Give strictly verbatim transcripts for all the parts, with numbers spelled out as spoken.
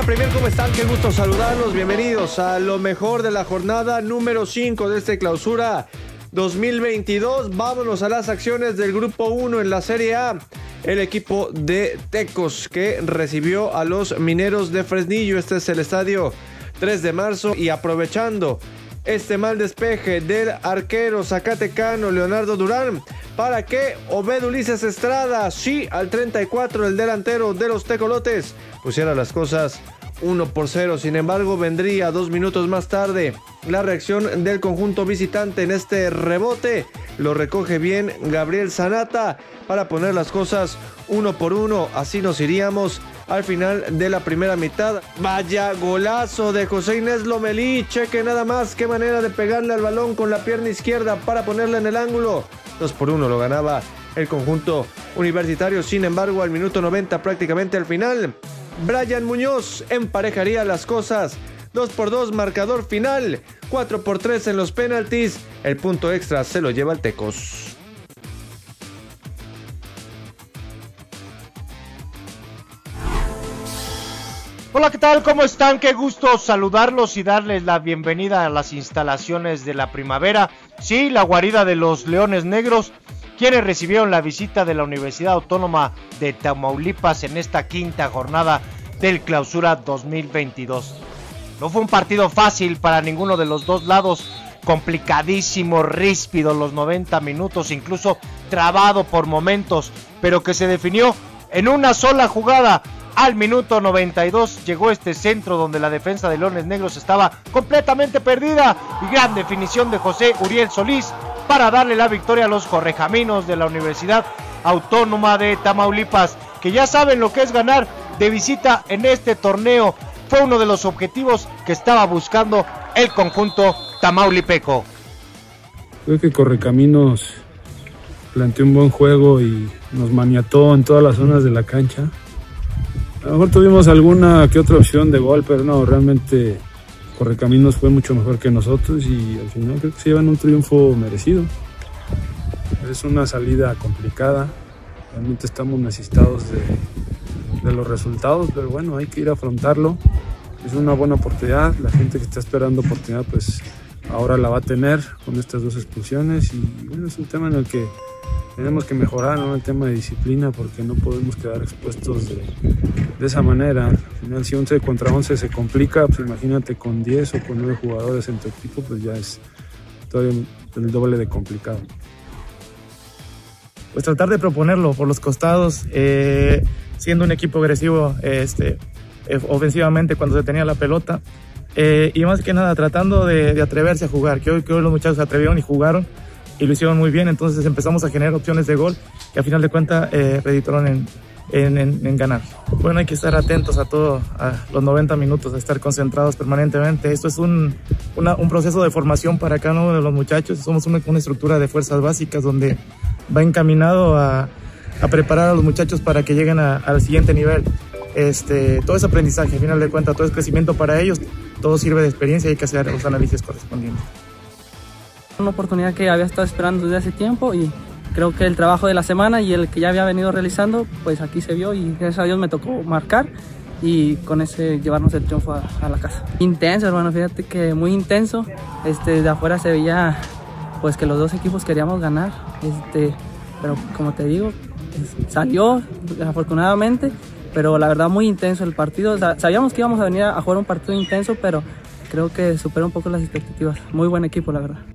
Premier, ¿cómo están? Qué gusto saludarlos. Bienvenidos a lo mejor de la jornada número cinco de este clausura dos mil veintidós. Vámonos a las acciones del grupo uno en la Serie A. El equipo de Tecos que recibió a los Mineros de Fresnillo. Este es el estadio tres de marzo y aprovechando este mal despeje del arquero zacatecano Leonardo Durán para que Obed Ulises Estrada, sí, al treinta y cuatro, el delantero de los tecolotes, pusiera las cosas uno por cero. Sin embargo, vendría dos minutos más tarde la reacción del conjunto visitante en este rebote. Lo recoge bien Gabriel Zanata para poner las cosas uno por uno. Así nos iríamos al final de la primera mitad. Vaya golazo de José Inés Lomelí. Cheque nada más qué manera de pegarle al balón con la pierna izquierda para ponerla en el ángulo. dos por uno lo ganaba el conjunto universitario. Sin embargo, al minuto noventa, prácticamente al final, Brian Muñoz emparejaría las cosas. dos por dos marcador final. cuatro por tres en los penaltis. El punto extra se lo lleva el Tecos. Hola, ¿qué tal? ¿Cómo están? Qué gusto saludarlos y darles la bienvenida a las instalaciones de la Primavera. Sí, la guarida de los Leones Negros, quienes recibieron la visita de la Universidad Autónoma de Tamaulipas en esta quinta jornada del Clausura dos mil veintidós. No fue un partido fácil para ninguno de los dos lados, complicadísimo, ríspido los noventa minutos, incluso trabado por momentos, pero que se definió en una sola jugada. Al minuto noventa y dos llegó este centro donde la defensa de Leones Negros estaba completamente perdida y gran definición de José Uriel Solís para darle la victoria a los correcaminos de la Universidad Autónoma de Tamaulipas, que ya saben lo que es ganar de visita en este torneo. Fue uno de los objetivos que estaba buscando el conjunto tamaulipeco. Creo que Correcaminos planteó un buen juego y nos maniató en todas las zonas de la cancha. A lo mejor tuvimos alguna que otra opción de gol, pero no, realmente Correcaminos fue mucho mejor que nosotros y al final creo que se llevan un triunfo merecido. Es una salida complicada, realmente estamos necesitados de, de los resultados, pero bueno, hay que ir a afrontarlo. Es una buena oportunidad, la gente que está esperando oportunidad pues ahora la va a tener con estas dos expulsiones y bueno, es un tema en el que tenemos que mejorar, ¿no? El tema de disciplina, porque no podemos quedar expuestos de, de esa manera. Al final, si once contra once se complica, pues imagínate con diez o con nueve jugadores en tu equipo, pues ya es todavía el doble de complicado. Pues tratar de proponerlo por los costados, eh, siendo un equipo agresivo este, eh, ofensivamente cuando se tenía la pelota, eh, y más que nada tratando de, de atreverse a jugar, que hoy, que hoy los muchachos se atrevieron y jugaron, y lo hicieron muy bien. Entonces empezamos a generar opciones de gol que a final de cuentas eh, reditaron en, en, en, en ganar. Bueno, hay que estar atentos a todo, a los noventa minutos, a estar concentrados permanentemente. Esto es un, una, un proceso de formación para cada uno de los muchachos. Somos una, una estructura de fuerzas básicas donde va encaminado a, a preparar a los muchachos para que lleguen a, al siguiente nivel. Este, todo es aprendizaje, a final de cuentas todo es crecimiento para ellos, todo sirve de experiencia y hay que hacer los análisis correspondientes. Una oportunidad que había estado esperando desde hace tiempo y creo que el trabajo de la semana y el que ya había venido realizando, pues aquí se vio y gracias a Dios me tocó marcar y con ese llevarnos el triunfo a, a la casa. Intenso, hermano, fíjate que muy intenso. Este, de afuera se veía pues que los dos equipos queríamos ganar, este, pero como te digo, pues, salió afortunadamente, pero la verdad muy intenso el partido. O sea, sabíamos que íbamos a venir a jugar un partido intenso, pero creo que superó un poco las expectativas. Muy buen equipo, la verdad.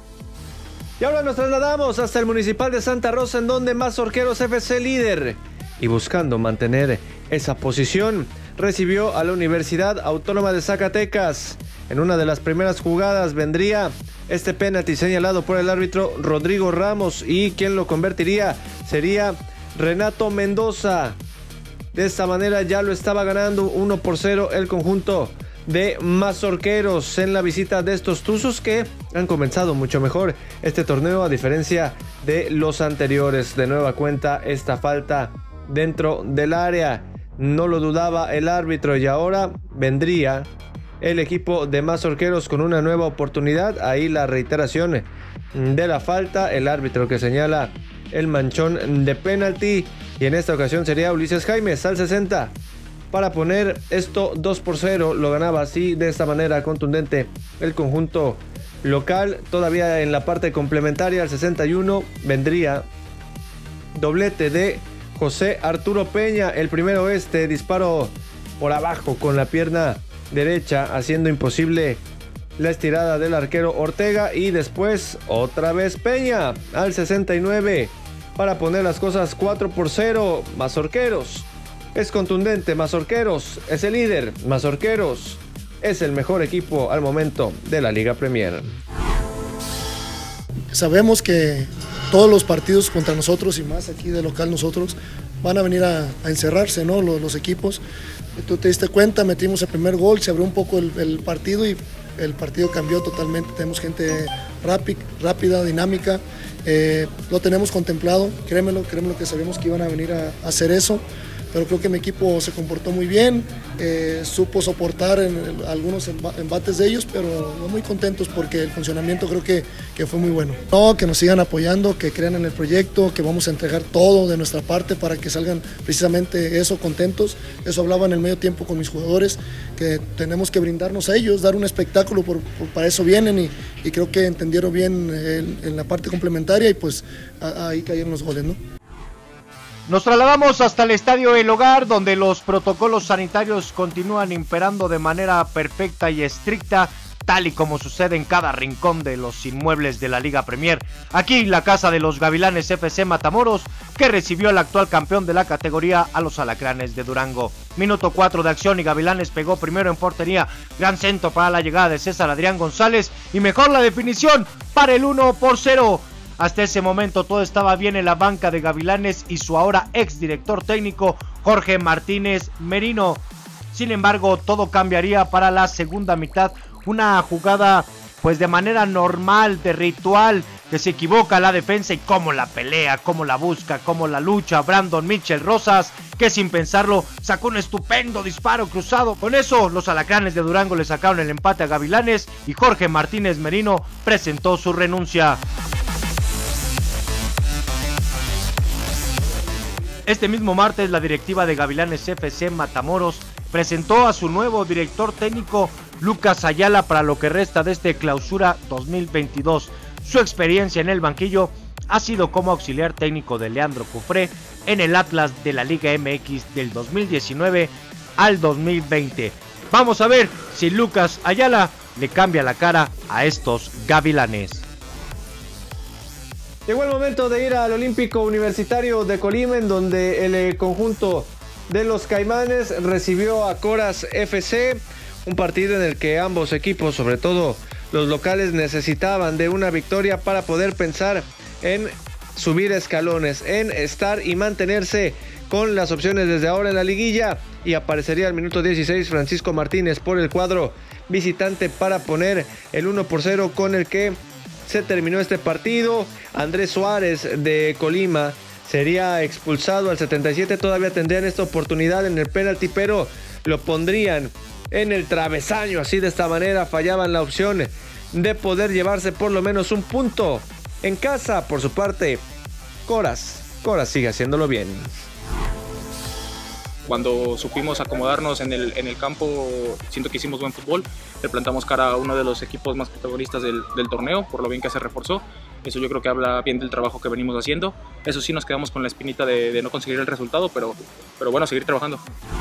Y ahora nos trasladamos hasta el Municipal de Santa Rosa, en donde Mazorqueros F C, líder y buscando mantener esa posición, recibió a la Universidad Autónoma de Zacatecas. En una de las primeras jugadas vendría este penalti señalado por el árbitro Rodrigo Ramos y quien lo convertiría sería Renato Mendoza. De esta manera ya lo estaba ganando uno por cero el conjunto de Mazorqueros en la visita de estos Tuzos, que han comenzado mucho mejor este torneo a diferencia de los anteriores. De nueva cuenta esta falta dentro del área, no lo dudaba el árbitro y ahora vendría el equipo de Mazorqueros con una nueva oportunidad. Ahí la reiteración de la falta, el árbitro que señala el manchón de penalti y en esta ocasión sería Ulises Jaimes al sesenta. para poner esto dos por cero. Lo ganaba así, de esta manera contundente, el conjunto local. Todavía en la parte complementaria, al sesenta y uno, vendría doblete de José Arturo Peña. El primero este, disparo por abajo con la pierna derecha, haciendo imposible la estirada del arquero Ortega. Y después otra vez Peña al sesenta y nueve para poner las cosas cuatro por cero. Mazorqueros es contundente, Mazorqueros es el líder, Mazorqueros es el mejor equipo al momento de la Liga Premier. Sabemos que todos los partidos contra nosotros y más aquí de local nosotros van a venir a, a encerrarse, ¿no? Los, los equipos. Tú te diste cuenta, metimos el primer gol, se abrió un poco el, el partido y el partido cambió totalmente. Tenemos gente rápida, rápida dinámica, eh, lo tenemos contemplado, créemelo, créemelo que sabíamos que iban a venir a, a hacer eso. Pero creo que mi equipo se comportó muy bien, eh, supo soportar en, en algunos embates de ellos, pero muy contentos porque el funcionamiento creo que, que fue muy bueno. No, que nos sigan apoyando, que crean en el proyecto, que vamos a entregar todo de nuestra parte para que salgan precisamente eso, contentos. Eso hablaba en el medio tiempo con mis jugadores, que tenemos que brindarnos a ellos, dar un espectáculo, por, por, para eso vienen y, y creo que entendieron bien en, en la parte complementaria y pues a, ahí cayeron los goles, ¿no? Nos trasladamos hasta el Estadio El Hogar, donde los protocolos sanitarios continúan imperando de manera perfecta y estricta, tal y como sucede en cada rincón de los inmuebles de la Liga Premier. Aquí la casa de los Gavilanes F C Matamoros, que recibió al actual campeón de la categoría, a los Alacranes de Durango. Minuto cuatro de acción y Gavilanes pegó primero en portería, gran centro para la llegada de César Adrián González y mejor la definición para el uno por cero. Hasta ese momento todo estaba bien en la banca de Gavilanes y su ahora ex director técnico Jorge Martínez Merino. Sin embargo, todo cambiaría para la segunda mitad. Una jugada pues de manera normal, de ritual, que se equivoca la defensa y cómo la pelea, cómo la busca, cómo la lucha Brandon Mitchell Rosas, que sin pensarlo sacó un estupendo disparo cruzado. Con eso los Alacranes de Durango le sacaron el empate a Gavilanes y Jorge Martínez Merino presentó su renuncia. Este mismo martes, la directiva de Gavilanes F C Matamoros presentó a su nuevo director técnico, Lucas Ayala, para lo que resta de este clausura dos mil veintidós. Su experiencia en el banquillo ha sido como auxiliar técnico de Leandro Cufré en el Atlas de la Liga M X del dos mil diecinueve al dos mil veinte. Vamos a ver si Lucas Ayala le cambia la cara a estos Gavilanes. Llegó el momento de ir al Olímpico Universitario de Colima, en donde el conjunto de los Caimanes recibió a Coras F C, un partido en el que ambos equipos, sobre todo los locales, necesitaban de una victoria para poder pensar en subir escalones, en estar y mantenerse con las opciones desde ahora en la liguilla. Y aparecería al minuto dieciséis Francisco Martínez por el cuadro visitante para poner el uno por cero, con el que se terminó este partido. Andrés Suárez de Colima sería expulsado al setenta y siete. Todavía tendrían esta oportunidad en el penalti, pero lo pondrían en el travesaño. Así, de esta manera fallaban la opción de poder llevarse por lo menos un punto en casa. Por su parte, Coras, Coras sigue haciéndolo bien. Cuando supimos acomodarnos en el, en el campo, siento que hicimos buen fútbol. Le plantamos cara a uno de los equipos más protagonistas del, del torneo, por lo bien que se reforzó. Eso yo creo que habla bien del trabajo que venimos haciendo. Eso sí, nos quedamos con la espinita de, de no conseguir el resultado, pero, pero bueno, seguir trabajando.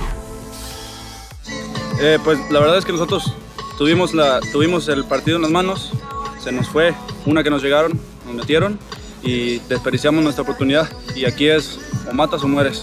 Eh, pues la verdad es que nosotros tuvimos, la, tuvimos el partido en las manos. Se nos fue una que nos llegaron, nos metieron y desperdiciamos nuestra oportunidad. Y aquí es o matas o mueres.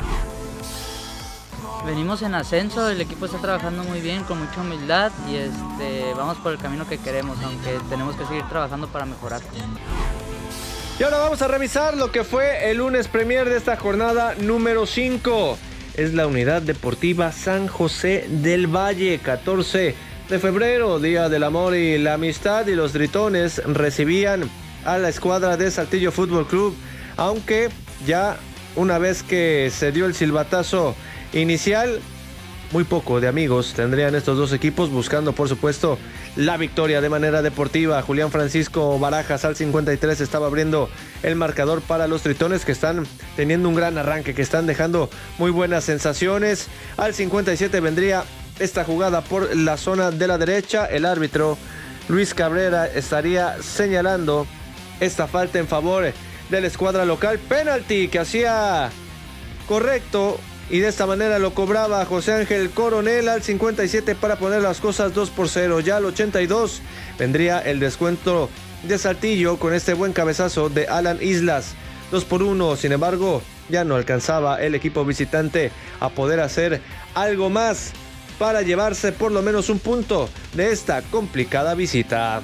Venimos en ascenso, el equipo está trabajando muy bien, con mucha humildad y este, vamos por el camino que queremos, aunque tenemos que seguir trabajando para mejorar. Y ahora vamos a revisar lo que fue el lunes premier de esta jornada número cinco. Es la Unidad Deportiva San José del Valle, catorce de febrero, Día del Amor y la Amistad, y los Tritones recibían a la escuadra de Saltillo Fútbol Club, aunque ya una vez que se dio el silbatazo inicial, muy poco de amigos tendrían estos dos equipos, buscando por supuesto la victoria de manera deportiva. Julián Francisco Barajas al cincuenta y tres estaba abriendo el marcador para los Tritones, que están teniendo un gran arranque, que están dejando muy buenas sensaciones. Al cincuenta y siete vendría esta jugada por la zona de la derecha. El árbitro Luis Cabrera estaría señalando esta falta en favor de la escuadra local. Penalti que hacía correcto, y de esta manera lo cobraba José Ángel Coronel al cincuenta y siete para poner las cosas dos por cero. Ya al ochenta y dos vendría el descuento de Saltillo con este buen cabezazo de Alan Islas. dos por uno, sin embargo, ya no alcanzaba el equipo visitante a poder hacer algo más para llevarse por lo menos un punto de esta complicada visita.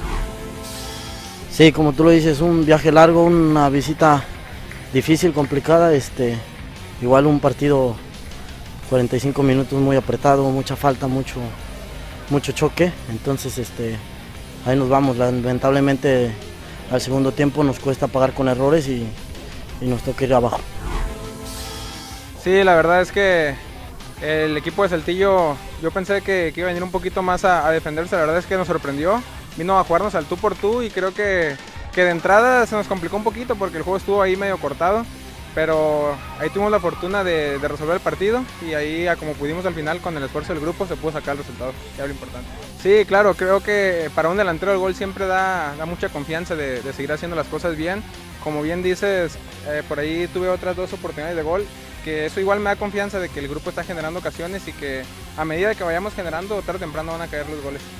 Sí, como tú lo dices, un viaje largo, una visita difícil, complicada, este... igual un partido cuarenta y cinco minutos muy apretado, mucha falta, mucho, mucho choque. Entonces este, ahí nos vamos. Lamentablemente al segundo tiempo nos cuesta pagar con errores y, y nos toca ir abajo. Sí, la verdad es que el equipo de Saltillo, yo pensé que, que iba a venir un poquito más a, a defenderse. La verdad es que nos sorprendió, vino a jugarnos al tú por tú y creo que, que de entrada se nos complicó un poquito porque el juego estuvo ahí medio cortado. Pero ahí tuvimos la fortuna de, de resolver el partido y ahí, como pudimos al final, con el esfuerzo del grupo, se pudo sacar el resultado, que es lo importante. Sí, claro, creo que para un delantero el gol siempre da, da mucha confianza de, de seguir haciendo las cosas bien. Como bien dices, eh, por ahí tuve otras dos oportunidades de gol, que eso igual me da confianza de que el grupo está generando ocasiones y que a medida que vayamos generando, tarde o temprano van a caer los goles.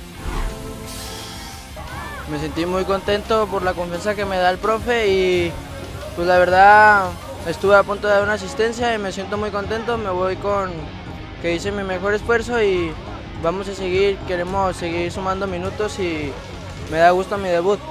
Me sentí muy contento por la confianza que me da el profe y pues la verdad... estuve a punto de dar una asistencia y me siento muy contento, me voy con que hice mi mejor esfuerzo y vamos a seguir, queremos seguir sumando minutos y me da gusto mi debut.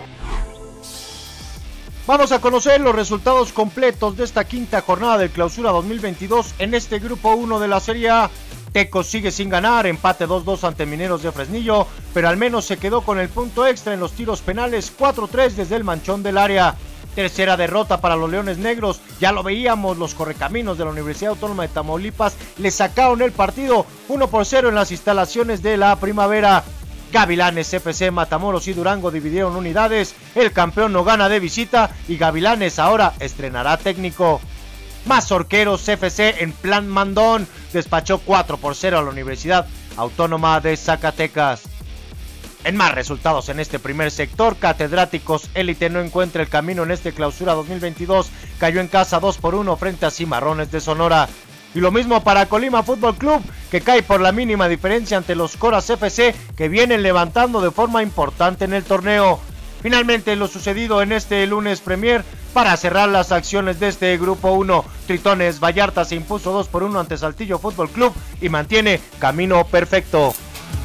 Vamos a conocer los resultados completos de esta quinta jornada del Clausura dos mil veintidós en este grupo uno de la Serie A. Tecos sigue sin ganar, empate dos dos ante Mineros de Fresnillo, pero al menos se quedó con el punto extra en los tiros penales, cuatro tres desde el manchón del área. Tercera derrota para los Leones Negros, ya lo veíamos, los correcaminos de la Universidad Autónoma de Tamaulipas le sacaron el partido uno por cero en las instalaciones de la Primavera. Gavilanes, F C, Matamoros y Durango dividieron unidades, el campeón no gana de visita y Gavilanes ahora estrenará técnico. Mazorqueros F C en plan mandón despachó cuatro por cero a la Universidad Autónoma de Zacatecas. En más resultados en este primer sector, Catedráticos Élite no encuentra el camino en este Clausura dos mil veintidós, cayó en casa dos por uno frente a Cimarrones de Sonora. Y lo mismo para Colima Fútbol Club, que cae por la mínima diferencia ante los Coras F C, que vienen levantando de forma importante en el torneo. Finalmente lo sucedido en este lunes Premier, para cerrar las acciones de este grupo uno, Tritones Vallarta se impuso dos por uno ante Saltillo Fútbol Club y mantiene camino perfecto.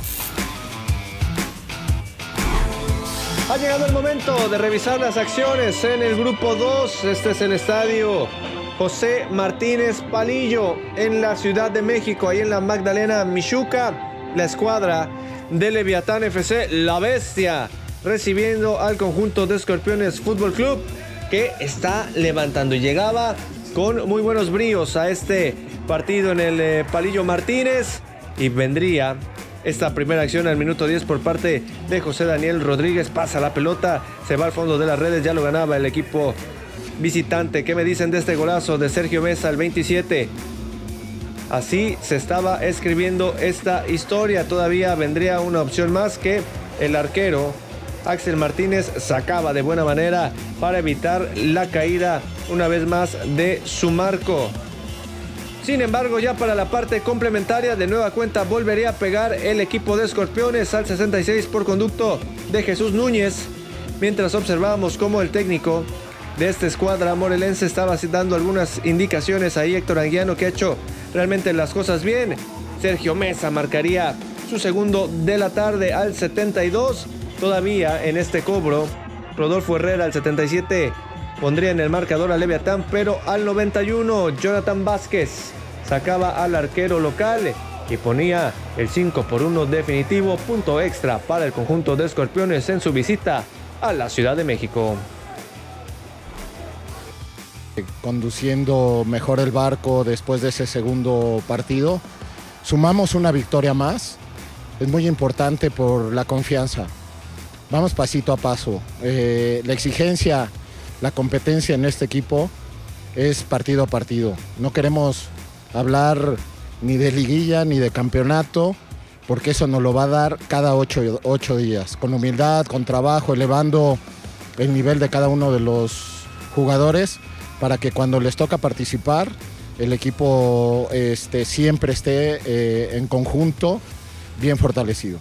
Ha llegado el momento de revisar las acciones en el grupo dos. Este es el estadio José Martínez Palillo en la Ciudad de México, ahí en la Magdalena Michuca. La escuadra de Leviatán F C, la bestia, recibiendo al conjunto de Escorpiones Fútbol Club, que está levantando y llegaba con muy buenos bríos a este partido en el eh, Palillo Martínez, y vendría esta primera acción al minuto diez por parte de José Daniel Rodríguez. Pasa la pelota, se va al fondo de las redes, ya lo ganaba el equipo visitante. ¿Qué me dicen de este golazo de Sergio Mesa al veintisiete? Así se estaba escribiendo esta historia. Todavía vendría una opción más que el arquero Axel Martínez sacaba de buena manera para evitar la caída una vez más de su marco. Sin embargo, ya para la parte complementaria, de nueva cuenta volvería a pegar el equipo de Escorpiones al sesenta y seis por conducto de Jesús Núñez, mientras observábamos cómo el técnico de esta escuadra morelense estaba dando algunas indicaciones ahí. Héctor Anguiano, que ha hecho realmente las cosas bien. Sergio Mesa marcaría su segundo de la tarde al setenta y dos. Todavía en este cobro, Rodolfo Herrera al setenta y siete pondría en el marcador a Leviatán, pero al noventa y uno Jonathan Vázquez sacaba al arquero local y ponía el cinco por uno definitivo, punto extra para el conjunto de Escorpiones en su visita a la Ciudad de México. Conduciendo mejor el barco después de ese segundo partido, sumamos una victoria más, es muy importante por la confianza. Vamos pasito a paso. Eh, la exigencia, la competencia en este equipo es partido a partido. No queremos hablar ni de liguilla ni de campeonato, porque eso nos lo va a dar cada ocho, ocho días, con humildad, con trabajo, elevando el nivel de cada uno de los jugadores, para que cuando les toca participar, el equipo este, siempre esté eh, en conjunto, bien fortalecido.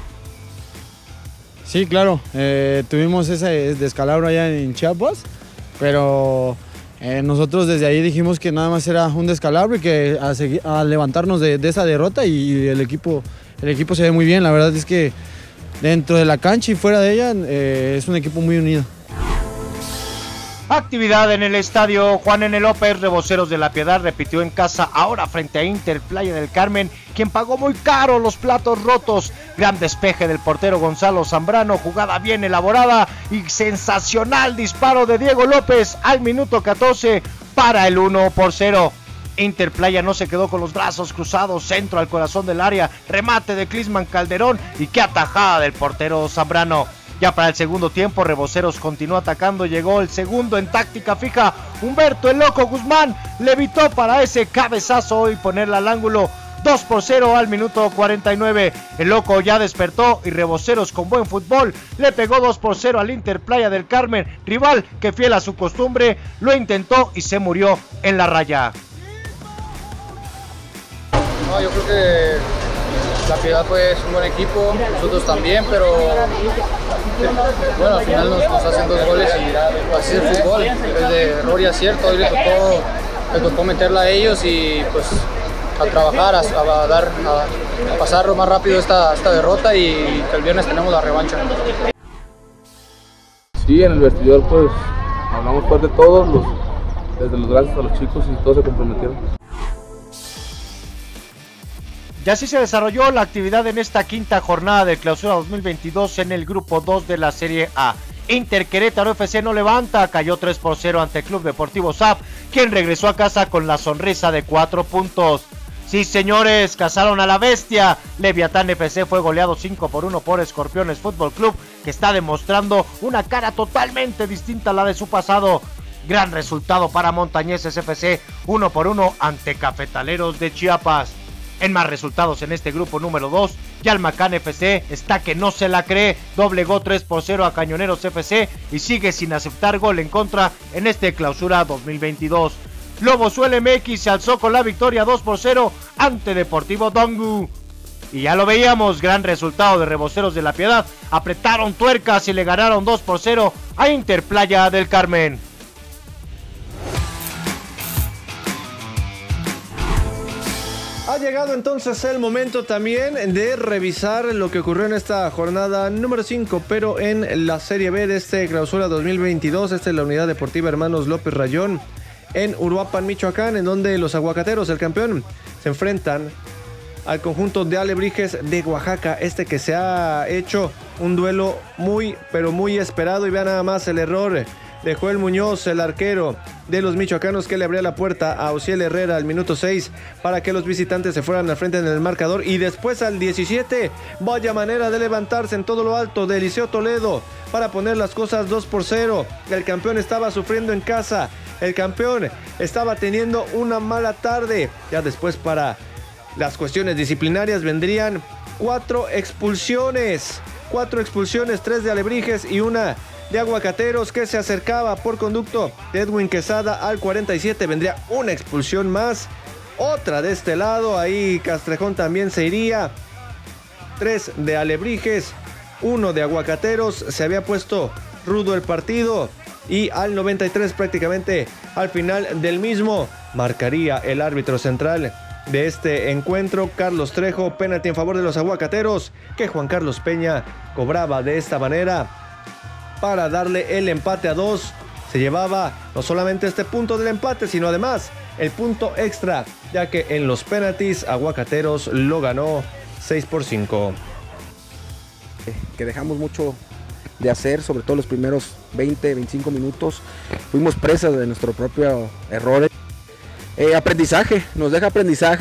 Sí, claro, eh, tuvimos ese descalabro allá en Chiapas, pero eh, nosotros desde ahí dijimos que nada más era un descalabro y que a, seguir, a levantarnos de, de esa derrota, y el equipo, el equipo se ve muy bien. La verdad es que dentro de la cancha y fuera de ella eh, es un equipo muy unido. Actividad en el estadio Juan N. López. Reboceros de La Piedad repitió en casa ahora frente a Inter Playa del Carmen, quien pagó muy caro los platos rotos. Gran despeje del portero Gonzalo Zambrano, jugada bien elaborada y sensacional disparo de Diego López al minuto catorce para el uno por cero. Inter Playa no se quedó con los brazos cruzados, centro al corazón del área, remate de Clisman Calderón y qué atajada del portero Zambrano. Ya para el segundo tiempo, Reboceros continuó atacando, llegó el segundo en táctica fija. Humberto el Loco Guzmán levitó para ese cabezazo y ponerla al ángulo. dos por cero al minuto cuarenta y nueve. El Loco ya despertó y Reboceros, con buen fútbol, le pegó dos por cero al Inter Playa del Carmen, rival que, fiel a su costumbre, lo intentó y se murió en la raya. No, yo creo que La Piedad pues, es un buen equipo, nosotros también, pero bueno, al final nos, nos hacen dos goles y así es el fútbol, es de error y acierto. Hoy le tocó, le tocó meterla a ellos y pues a trabajar, a, a, dar, a, a pasar más rápido esta, esta derrota, y que el viernes tenemos la revancha. Sí, en el vestidor pues hablamos fuerte de todos, los, desde los grandes a los chicos, y todos se comprometieron. Y así se desarrolló la actividad en esta quinta jornada de Clausura dos mil veintidós en el grupo dos de la Serie A. Inter Querétaro F C no levanta, cayó tres por cero ante Club Deportivo S A P, quien regresó a casa con la sonrisa de cuatro puntos. Sí, señores, cazaron a la bestia. Leviatán F C fue goleado cinco por uno por Escorpiones Fútbol Club, que está demostrando una cara totalmente distinta a la de su pasado. Gran resultado para Montañeses F C, uno por uno ante Cafetaleros de Chiapas. En más resultados en este grupo número dos, Yalmacán F C está que no se la cree, doblegó tres por cero a Cañoneros F C y sigue sin aceptar gol en contra en este Clausura dos mil veintidós. Lobosuel M X se alzó con la victoria dos por cero ante Deportivo Dongu. Y ya lo veíamos, gran resultado de Reboceros de La Piedad, apretaron tuercas y le ganaron dos por cero a Inter Playa del Carmen. Ha llegado entonces el momento también de revisar lo que ocurrió en esta jornada número cinco, pero en la Serie B de este Clausura dos mil veintidós. Esta es la Unidad Deportiva Hermanos López Rayón en Uruapan, Michoacán, en donde los aguacateros, el campeón, se enfrentan al conjunto de Alebrijes de Oaxaca. Este que se ha hecho un duelo muy, pero muy esperado. Y vean nada más el error de Joel Muñoz, el arquero de los michoacanos, que le abría la puerta a Ociel Herrera al minuto seis para que los visitantes se fueran al frente en el marcador. Y después al diecisiete, vaya manera de levantarse en todo lo alto de Eliseo Toledo para poner las cosas dos por cero. El campeón estaba sufriendo en casa, el campeón estaba teniendo una mala tarde. Ya después, para las cuestiones disciplinarias, vendrían cuatro expulsiones, cuatro expulsiones, tres de Alebrijes y una de Aguacateros, que se acercaba por conducto de Edwin Quesada al cuarenta y siete. Vendría una expulsión más, otra de este lado, ahí Castrejón también se iría. Tres de Alebrijes, uno de Aguacateros. Se había puesto rudo el partido y al noventa y tres, prácticamente al final del mismo, marcaría el árbitro central de este encuentro, Carlos Trejo, penalti en favor de los Aguacateros, que Juan Carlos Peña cobraba de esta manera para darle el empate a dos. Se llevaba no solamente este punto del empate, sino además el punto extra, ya que en los penaltis Aguacateros lo ganó seis por cinco. Que dejamos mucho de hacer, sobre todo los primeros veinte, veinticinco minutos. Fuimos presas de nuestro propio error. Eh, aprendizaje, nos deja aprendizaje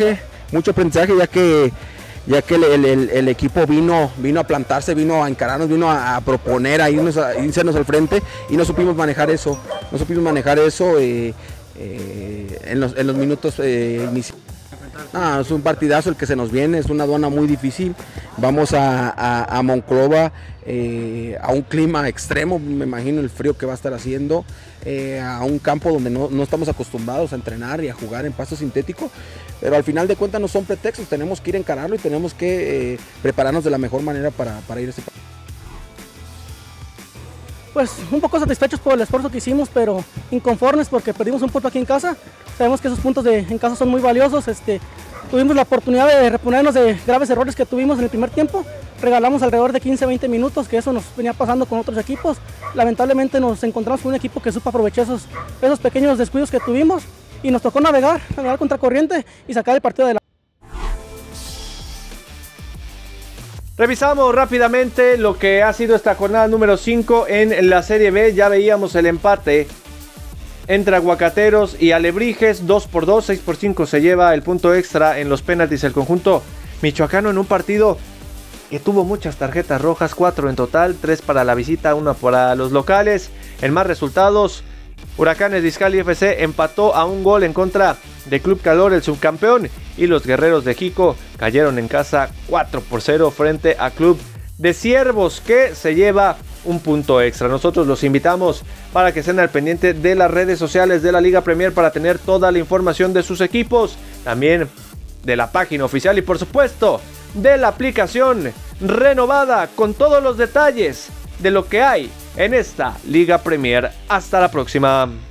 mucho aprendizaje, ya que ya que el, el, el equipo vino, vino a plantarse, vino a encararnos, vino a, a proponer, a irnos, a irnos al frente y no supimos manejar eso, no supimos manejar eso eh, eh, en, los, en los minutos eh, iniciales. Ah, es un partidazo el que se nos viene, es una aduana muy difícil, vamos a, a, a Monclova, eh, a un clima extremo, me imagino el frío que va a estar haciendo, eh, a un campo donde no, no estamos acostumbrados a entrenar y a jugar en pasto sintético, pero al final de cuentas no son pretextos, tenemos que ir a encararlo y tenemos que eh, prepararnos de la mejor manera para, para ir a ese partido. Pues un poco satisfechos por el esfuerzo que hicimos, pero inconformes porque perdimos un punto aquí en casa. Sabemos que esos puntos de, en casa son muy valiosos. Este, tuvimos la oportunidad de reponernos de graves errores que tuvimos en el primer tiempo. Regalamos alrededor de quince a veinte minutos, que eso nos venía pasando con otros equipos. Lamentablemente nos encontramos con un equipo que supo aprovechar esos, esos pequeños descuidos que tuvimos y nos tocó navegar, navegar contra corriente y sacar el partido de la... Revisamos rápidamente lo que ha sido esta jornada número cinco en la Serie B. Ya veíamos el empate entre Aguacateros y Alebrijes, dos por dos, seis por cinco se lleva el punto extra en los penaltis el conjunto michoacano en un partido que tuvo muchas tarjetas rojas, cuatro en total, tres para la visita, una para los locales. En más resultados, Huracanes de Izcalli F C empató a un gol en contra de Club Calor, el subcampeón, y los Guerreros de Jico cayeron en casa cuatro por cero frente a Club de Ciervos, que se lleva un punto extra. Nosotros los invitamos para que estén al pendiente de las redes sociales de la Liga Premier para tener toda la información de sus equipos, también de la página oficial y por supuesto de la aplicación renovada con todos los detalles de lo que hay en esta Liga Premier. Hasta la próxima.